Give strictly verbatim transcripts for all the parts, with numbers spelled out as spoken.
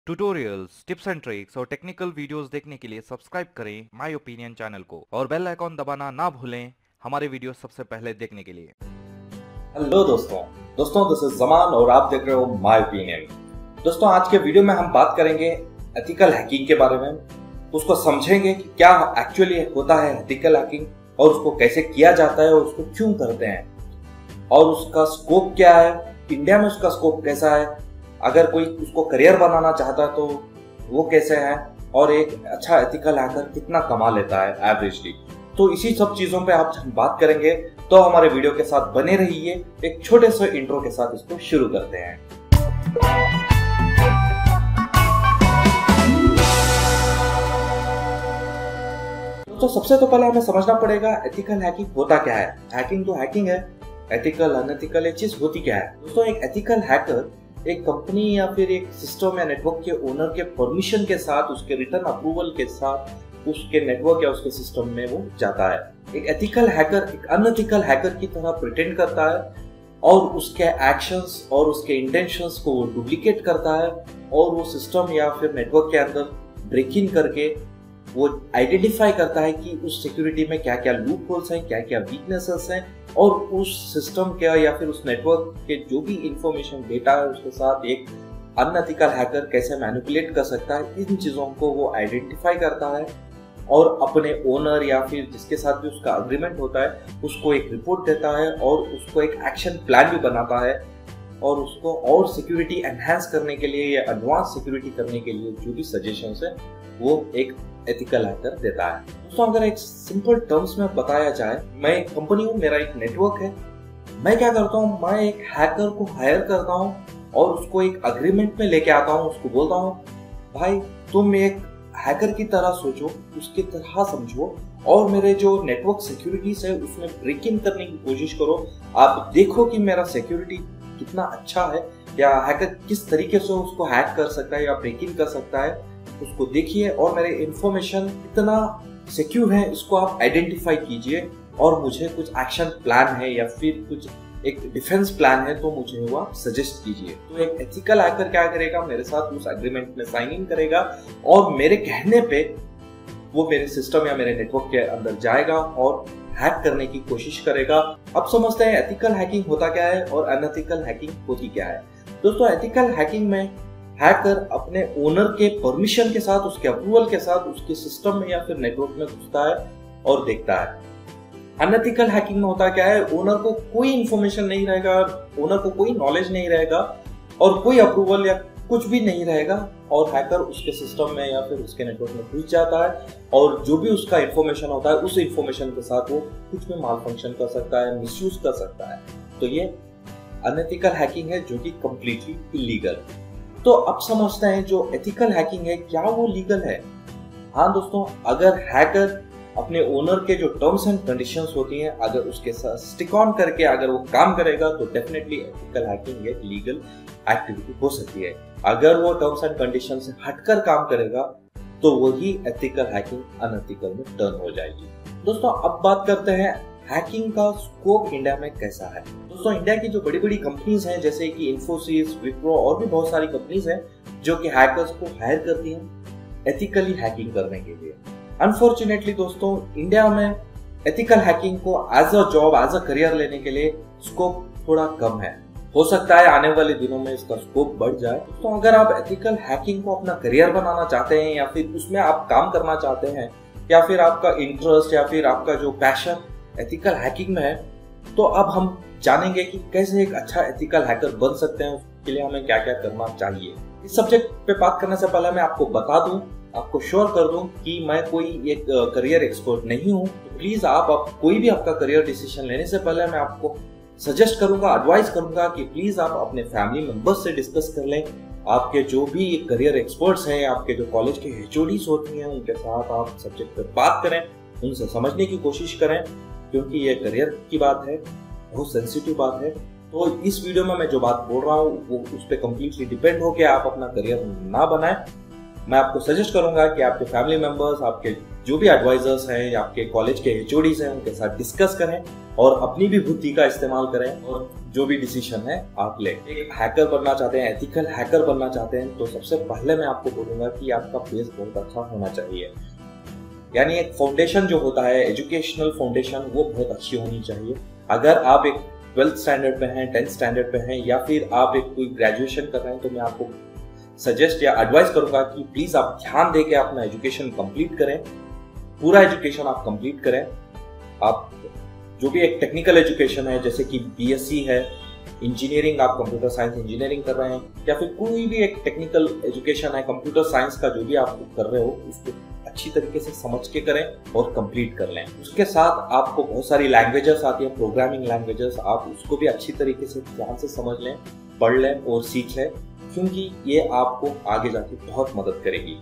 Tutorials, tips and tricks और technical videos देखने के लिए सब्सक्राइब करें माय ओपिनियन चैनल को और बेल आइकॉन दबाना ना भूलें हमारे वीडियो सबसे पहले देखने के लिए। हेलो दोस्तों दोस्तों दिस इज जमान और आप देख रहे हो माय ओपिनियन। दोस्तों आज के वीडियो में हम बात करेंगे एथिकल हैकिंग के बारे में। उसको समझेंगे कि क्या एक्चुअली होता है एथिकल हैकिंग और उसको कैसे किया जाता है और उसको क्यों करते हैं और उसका स्कोप क्या है, इंडिया में उसका स्कोप कैसा है, अगर कोई उसको करियर बनाना चाहता है तो वो कैसे है और एक अच्छा एथिकल हैकर कितना कमा लेता है एवरेजली। तो इसी सब चीजों पे आप हम बात करेंगे, तो हमारे वीडियो के साथ बने रहिए। एक छोटे से इंट्रो के साथ इसको शुरू करते हैं। तो सबसे तो पहले हमें समझना पड़ेगा एथिकल हैकिंग होता क्या है। हैकिंग तो हैकिंग है, एथिकल अनएथिकल ये चीज होती क्या है। दोस्तों एक एथिकल हैकर एक कंपनी या फिर एक सिस्टम या नेटवर्क के ओनर के परमिशन के साथ, उसके रिटर्न अप्रूवल के साथ उसके नेटवर्क या उसके सिस्टम में वो जाता है। एक एथिकल हैकर एक अनएथिकल हैकर की तरह प्रिटेंड करता है और उसके एक्शंस और उसके इंटेंशंस को वो डुप्लीकेट करता है और वो सिस्टम या फिर नेटवर्क के अंदर ब्रेक इन करके वो आइडेंटिफाई करता है कि उस सिक्योरिटी में क्या क्या लूप होल्स हैं, क्या क्या वीकनेसेस हैं और उस सिस्टम के या फिर उस नेटवर्क के जो भी इंफॉर्मेशन डेटा है उसके साथ एक अनएथिकल हैकर कैसे मैनिपुलेट कर सकता है। इन चीज़ों को वो आइडेंटिफाई करता है और अपने ओनर या फिर जिसके साथ भी उसका अग्रीमेंट होता है उसको एक रिपोर्ट देता है और उसको एक एक्शन प्लान भी बनाता है और उसको और सिक्योरिटी एनहांस करने के लिए या एडवांस सिक्योरिटी करने के लिए जो भी सजेशंस है वो एक एथिकल हैकर देता है। दोस्तों अगर एक सिंपल टर्म्स में बताया जाए, मैं एक कंपनी हूँ, मेरा एक नेटवर्क है, मैं क्या करता हूँ, मैं एक हैकर को हायर करता हूँ और उसको एक अग्रीमेंट में लेके आता हूँ। उसको बोलता हूँ भाई तुम एक हैकर की तरह सोचो, उसकी तरह समझो और मेरे जो नेटवर्क सिक्योरिटीज है उसमें ब्रेक इन करने की कोशिश करो। आप देखो कि मेरा सिक्योरिटी कितना अच्छा है या हैकर किस तरीके से उसको हैक कर सकता है या ब्रेक इन कर सकता है, उसको देखिए और मेरे इंफॉर्मेशन कितना सिक्योर है इसको आप आइडेंटिफाई कीजिए और मुझे कुछ एक्शन प्लान है या फिर कुछ एक डिफेंस प्लान है तो मुझे वो आप सजेस्ट कीजिए। तो एक एथिकल हैकर क्या करेगा, मेरे साथ उस एग्रीमेंट में साइन इन करेगा और मेरे कहने पे वो मेरे सिस्टम या मेरे नेटवर्क के अंदर जाएगा और हैक करने की कोशिश करेगा। अब समझते हैं एथिकल हैकिंग होता क्या है और अनएथिकल हैकिंग होती क्या है। दोस्तों एथिकल हैकिंग में हैकर अपने ओनर के परमिशन के साथ, उसके अप्रूवल के साथ उसके सिस्टम में या फिर नेटवर्क में घुसता है और देखता है। अनएथिकल हैकिंग में होता क्या है, ओनर को कोई इंफॉर्मेशन नहीं रहेगा, ओनर को कोई नॉलेज नहीं रहेगा और कोई अप्रूवल या कुछ भी नहीं रहेगा और हैकर उसके सिस्टम में या फिर उसके नेटवर्क में घुस जाता है और जो भी उसका इंफॉर्मेशन होता है उस इंफॉर्मेशन के साथ वो कुछ भी माल फंक्शन कर सकता है, मिसयूज कर सकता है। तो ये अनएथिकल हैकिंग है जो कि कंप्लीटली इलीगल। तो अब समझते हैं जो एथिकल हैकिंग है क्या वो लीगल है। हाँ दोस्तों, अगर हैकर अपने ओनर के जो टर्म्स एंड कंडीशंस होती हैं अगर उसके साथ स्टिक ऑन करके अगर वो काम करेगा तो डेफिनेटली एथिकल हैकिंग एक लीगल एक्टिविटी हो सकती है। अगर वो टर्म्स एंड कंडीशन से हटकर काम करेगा तो वही एथिकल हैकिंग अनएथिकल में टर्न हो जाएगी। दोस्तों अब बात करते हैं हैकिंग का स्कोप इंडिया में कैसा है। दोस्तों इंडिया की जो बड़ी बड़ी कंपनीज हैं जैसे कि इन्फोसिस, विप्रो और भी बहुत सारी कंपनीज हैं जो कि हैकर्स को हायर करती हैं एथिकली हैकिंग करने के लिए। अनफॉर्चुनेटली दोस्तों इंडिया में एथिकल हैकिंग को as a job, as a career लेने के लिए स्कोप थोड़ा कम है। हो सकता है आने वाले दिनों में इसका स्कोप बढ़ जाए। तो अगर आप एथिकल हैकिंग को अपना करियर बनाना चाहते हैं या फिर उसमें आप काम करना चाहते हैं या फिर आपका इंटरेस्ट या फिर आपका जो पैशन एथिकल हैकिंग में है, तो अब हम जानेंगे कि कैसे एक अच्छा एथिकल हैकर बन सकते हैं, उसके लिए हमें क्या क्या करना चाहिए। इस सब्जेक्ट पे बात करने से पहले मैं आपको बता दूं, आपको श्योर कर दूं कि मैं कोई एक करियर एक्सपर्ट नहीं हूं। तो प्लीज आप, आप कोई भी आपका करियर डिसीजन लेने से पहले मैं आपको सजेस्ट करूंगा, एडवाइस करूंगा कि प्लीज आप अपने फैमिली मेंबर्स से डिस्कस कर लें। आपके जो भी करियर एक्सपर्ट्स हैं, आपके जो कॉलेज के एचओडीज होती हैं उनके साथ आप सब्जेक्ट पर बात करें, उनसे समझने की कोशिश करें क्योंकि ये करियर की बात है, बहुत सेंसिटिव बात है। तो इस वीडियो में मैं जो बात बोल रहा हूँ वो उस पर कम्प्लीटली डिपेंड हो के आप अपना करियर ना बनाएं। मैं आपको सजेस्ट करूंगा कि आपके फैमिली मेंबर्स, आपके जो भी एडवाइजर्स हैं, आपके कॉलेज के एचओडीज हैं, उनके साथ डिस्कस करें और अपनी भी बुद्धि का इस्तेमाल करें और जो भी डिसीजन है आप ले। एक हैकर बनना चाहते हैं, एथिकल हैकर बनना चाहते हैं, तो सबसे पहले मैं आपको बोलूंगा कि आपका बेस बहुत अच्छा होना चाहिए। यानी एक फाउंडेशन जो होता है, एजुकेशनल फाउंडेशन, वो बहुत अच्छी होनी चाहिए। अगर आप एक ट्वेल्थ स्टैंडर्ड पे हैं, टेंथ स्टैंडर्ड पे हैं, या फिर आप एक कोई ग्रेजुएशन कर रहे हैं, तो मैं आपको सजेस्ट या एडवाइस करूंगा कि प्लीज आप ध्यान देके अपना एजुकेशन कंप्लीट करें, पूरा एजुकेशन आप कंप्लीट करें। आप जो भी एक टेक्निकल एजुकेशन है, जैसे कि बीएससी है, इंजीनियरिंग, आप कंप्यूटर साइंस इंजीनियरिंग कर रहे हैं, या फिर कोई भी एक टेक्निकल एजुकेशन है कंप्यूटर साइंस का, जो भी आप कर रहे हो उसको अच्छी तरीके से समझ के करें और कंप्लीट कर लें। उसके साथ आपको बहुत सारी लैंग्वेजेस आती है, प्रोग्रामिंग लैंग्वेजेस, आप उसको भी अच्छी तरीके से ध्यान से समझ लें, पढ़ लें और सीख लें, क्योंकि ये आपको आगे जाके बहुत मदद करेगी।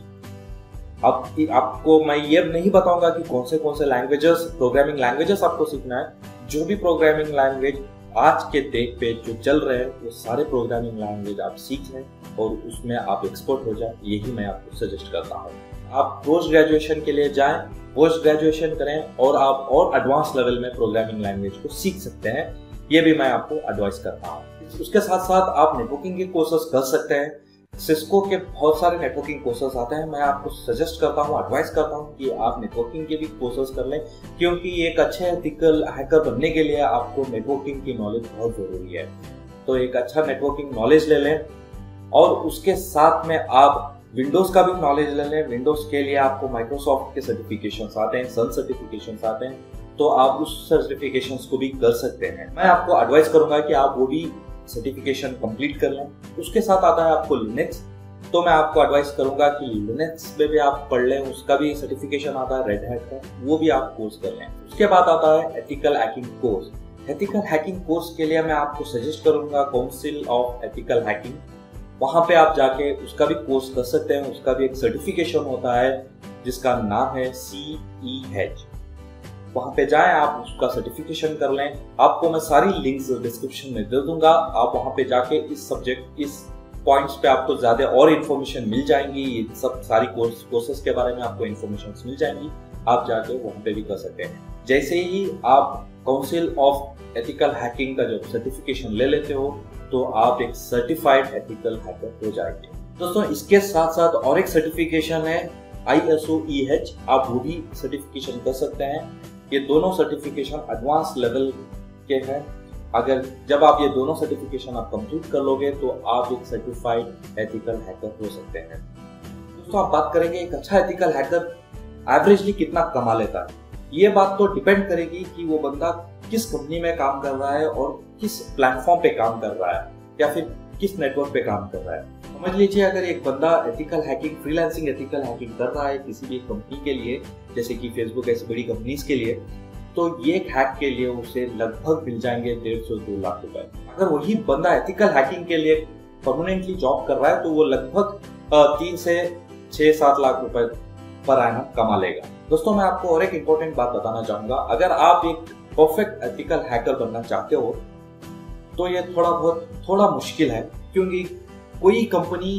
अब आपको मैं ये नहीं बताऊंगा कि कौन से कौन से लैंग्वेजेस, प्रोग्रामिंग लैंग्वेजेस आपको सीखना है। जो भी प्रोग्रामिंग लैंग्वेज आज के डेट पे जो चल रहे हैं, वो सारे प्रोग्रामिंग लैंग्वेज आप सीख लें और उसमें आप एक्सपर्ट हो जाए, यही मैं आपको सजेस्ट करता हूँ। आप पोस्ट ग्रेजुएशन के लिए जाएं, पोस्ट ग्रेजुएशन करें और आप और एडवांस लेवल में प्रोग्रामिंग लैंग्वेज को सीख सकते हैं, ये भी मैं आपको एडवाइस करता हूँ। उसके साथ साथ आप नेटवर्किंग के कोर्सेज कर सकते हैं। सिस्को के बहुत सारे नेटवर्किंग कोर्सेज आते हैं, मैं आपको सजेस्ट करता हूँ, एडवाइस करता हूँ कि आप नेटवर्किंग के भी कोर्सेज कर लें, क्योंकि एक अच्छे एथिकल हैकर बनने के लिए आपको नेटवर्किंग की नॉलेज बहुत जरूरी है। तो एक अच्छा नेटवर्किंग नॉलेज ले लें और उसके साथ में आप विंडोज का भी नॉलेज ले लें। विंडोज के लिए आपको माइक्रोसॉफ्ट के सर्टिफिकेशंस आते हैं, सन सर्टिफिकेशंस आते हैं, तो आप उस सर्टिफिकेशंस को भी कर सकते हैं। मैं आपको एडवाइस करूंगा कि आप वो भी सर्टिफिकेशन कंप्लीट कर लें। उसके साथ आता है आपको लिनक्स, तो मैं आपको एडवाइस करूंगा कि लिनक्स में भी आप पढ़ लें, उसका भी सर्टिफिकेशन आता है रेड हैट का, वो भी आप कोर्स कर लें। उसके बाद आता है ethical hacking course. Ethical hacking course के लिए मैं आपको सजेस्ट करूंगा काउंसिल ऑफ एथिकल हैकिंग, वहां पे आप जाके उसका भी कोर्स कर सकते हैं। उसका भी एक सर्टिफिकेशन होता है जिसका नाम है सी ई एच। वहां पे जाएं, आप उसका सर्टिफिकेशन कर लें। आपको मैं सारी लिंक्स डिस्क्रिप्शन में दे दूंगा, आप वहां पे जाके इस सब्जेक्ट, इस पॉइंट्स पे आपको ज्यादा और इन्फॉर्मेशन मिल जाएंगी। ये सब सारी कोर्स कोर्सेज के बारे में आपको इन्फॉर्मेशन मिल जाएंगी, आप जाके वहां पे भी कर सकते हैं। जैसे ही आप काउंसिल ऑफ एथिकल हैकिंग का जो सर्टिफिकेशन ले लेते हो, तो आप एक सर्टिफाइड एथिकल हैकर हो जाएंगे। दोस्तों, इसके साथ साथ और एक सर्टिफिकेशन है I S O E H, आप वो भी सर्टिफिकेशन कर सकते हैं। ये दोनों सर्टिफिकेशन एडवांस लेवल के हैं। अगर जब आप ये दोनों सर्टिफिकेशन आप कंप्लीट कर लोगे, तो आप एक सर्टिफाइड एथिकल हैकर हो सकते हैं। दोस्तों, आप बात करेंगे एक अच्छा एथिकल हैकर एवरेजली कितना कमा लेता है। ये बात तो डिपेंड करेगी कि वो बंदा किस कंपनी में काम कर रहा है और किस प्लेटफॉर्म पे काम कर रहा है, या फिर किस नेटवर्क पे काम कर रहा है। समझ लीजिए, अगर एक बंदा ethical hacking, freelancing ethical hacking कर रहा है किसी भी कंपनी के लिए, जैसे कि फेसबुक ऐसी बड़ी कंपनीज के लिए, तो ये हैक के लिए उसे लगभग मिल जाएंगे डेढ़ सौ दो लाख रुपए। अगर वही बंदा एथिकल हैकिंग के लिए परमानेंटली जॉब कर रहा है, तो वो लगभग तीन से छह सात लाख रुपए पर एनम कमा लेगा। दोस्तों, मैं आपको और एक इम्पोर्टेंट बात बताना चाहूंगा। अगर आप एक परफेक्ट एथिकल हैकर बनना चाहते हो, तो ये थोड़ा बहुत थोड़ा मुश्किल है, क्योंकि कोई कंपनी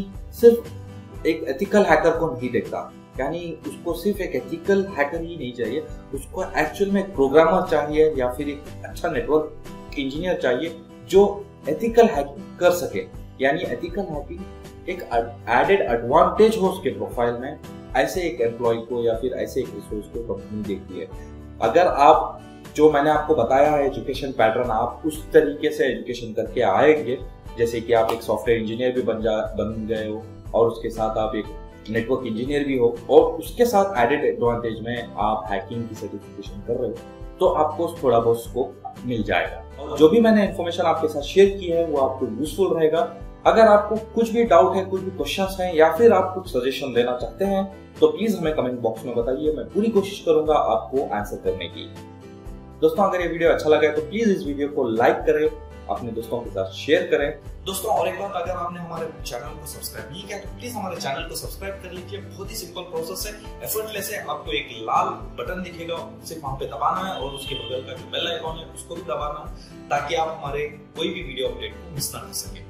सिर्फ एक एथिकल हैकर को नहीं देखता। यानी उसको सिर्फ एक एथिकल हैकर ही नहीं चाहिए, उसको एक्चुअल में प्रोग्रामर चाहिए, या फिर एक अच्छा नेटवर्क इंजीनियर चाहिए जो एथिकल हैकिंग कर सके। यानी एथिकल हैकिंग एक एडेड एडवांटेज हो उसके प्रोफाइल में, ऐसे एक एम्प्लॉय को या फिर ऐसे एक रिसोर्स को कंपनी देखती है। अगर आप जो मैंने आपको बताया है एजुकेशन पैटर्न, आप उस तरीके से एजुकेशन करके आएंगे, जैसे कि आप एक सॉफ्टवेयर इंजीनियर भी बन जा बन गए हो, और उसके साथ आप एक नेटवर्क इंजीनियर भी हो, और उसके साथ एडेड एडवांटेज में आप हैकिंग की सर्टिफिकेशन कर रहे हो, तो आपको थोड़ा बहुत स्कोप मिल जाएगा। और जो भी मैंने इन्फॉर्मेशन आपके साथ शेयर की है, वो आपको यूजफुल रहेगा। अगर आपको कुछ भी डाउट है, कुछ भी क्वेश्चंस हैं, या फिर आप कुछ सजेशन देना चाहते हैं, तो प्लीज हमें कमेंट बॉक्स में बताइए। मैं पूरी कोशिश करूंगा आपको आंसर करने की। दोस्तों, अगर ये वीडियो अच्छा लगा है तो प्लीज इस वीडियो को लाइक करें, अपने दोस्तों के साथ शेयर करें। दोस्तों, और एक बात, अगर आपने हमारे चैनल को सब्सक्राइब नहीं किया तो प्लीज हमारे चैनल को सब्सक्राइब कर लीजिए। बहुत ही सिंपल प्रोसेस है, एफर्टलेस है। आपको एक लाल बटन दिखेगा, सिर्फ वहां पे दबाना है, और उसके बगल का जो बेल आइकॉन है उसको भी दबाना है, ताकि आप हमारे कोई भी वीडियो अपडेट को मिस ना कर सके।